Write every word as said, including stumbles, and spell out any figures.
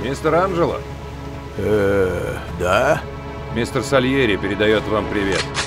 Мистер Анджело? Э, да? Мистер Сальери передает вам привет.